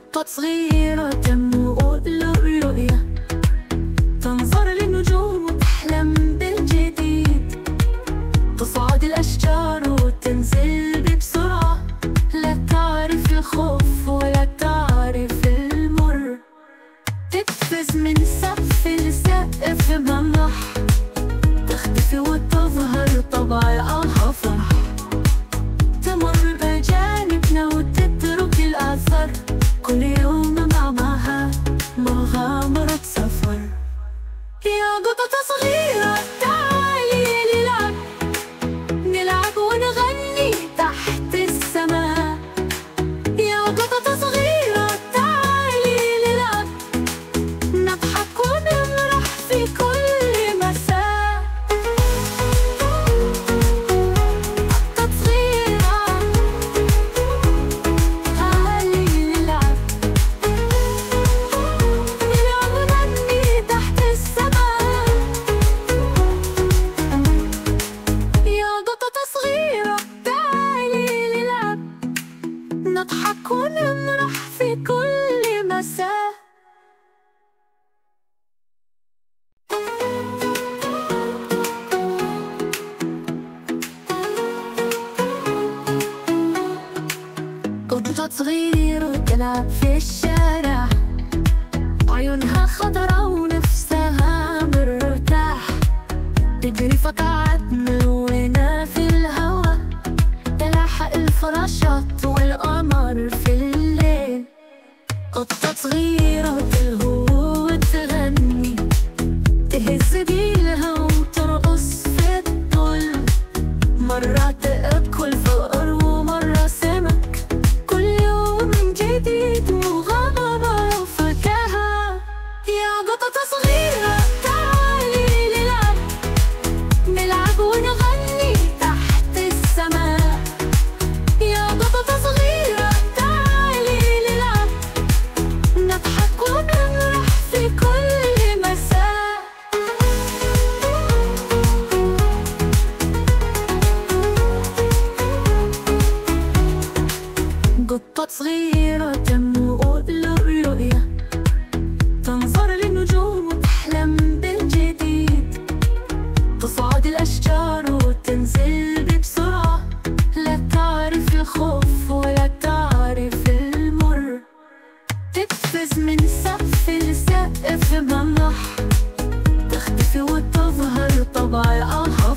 قطة صغيرة تموت للرؤية، تنظر للنجوم وتحلم بالجديد، تصعد الأشجار وتنزل بسرعة، لا تعرف الخوف ولا تعرف المر، تقفز من سقف لسقف بمرح، تختفي وتظهر طبيعها فرح، تمر بجانبنا وتترك الأثر، كل يوم معها مغامرة سفر. يا قطة صغيرة تعالي نلعب، نلعب ونغني تحت السماء. يا قطة صغيرة تعالي نلعب، نضحك ونمرح في كل مساء. قطة صغيرة تعالي نلعب، نلعب ونغني تحت السماء. يا قطة صغيرة تعالي نلعب، نضحك ونمرح في كل مساء. قطة صغيرة تلعب في الشارع، عيونها خضرا ونفسها مرتاح، تجري فتعات ملونة في الهوا، تلاحق الفراشات والقمر في الليل. قطة صغيرة تلهو وتغني، تهز بيلها وترقص في الطل، مرة تأكل فقر ومرة سمك، كل يوم جديد وغابة وفكاهة. يا قطة صغيرة تعالي نلعب، نلعب ونغني تحت السماء. يا قطة صغيرة تعالي نلعب، نضحك ونمرح في كل مساء. قطة صغيرة تموت للرؤية، تنظر للنجوم وتحلم بالجديد، تصعد الأشجار وتنزل بسرعة، لا تعرف الخوف ولا تعرف المر، تقفز من سقف لسقف بمرح، تختفي وتظهر طبيعها